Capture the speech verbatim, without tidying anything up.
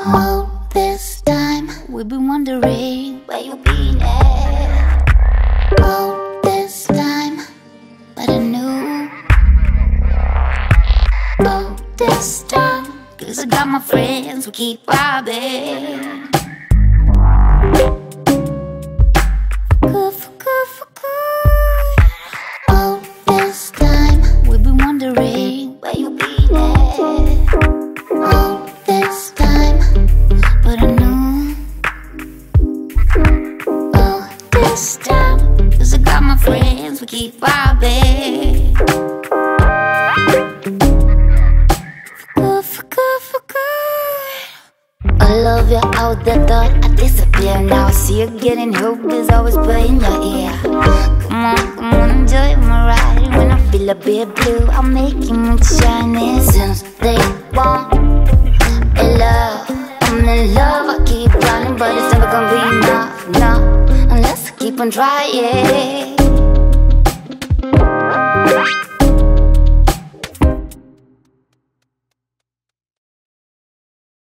All this time we've been wondering where you been at. All this time, but I knew. All this time, cause I got my friends, we keep vibing. Good for good for good. All this time we've been wondering where you been at. All this time, but I knew. All this time, cause I got my friends, we keep vibing. For good, for good, for good. I love you out there, thought I disappear. Now I see you getting hope is always playing your ear. Come on, come on, enjoy my ride. When I feel a bit blue, I'll make you look shiny. Since they want in love, I'm in love, I keep running, but it's never gonna be enough, no, unless I keep on trying.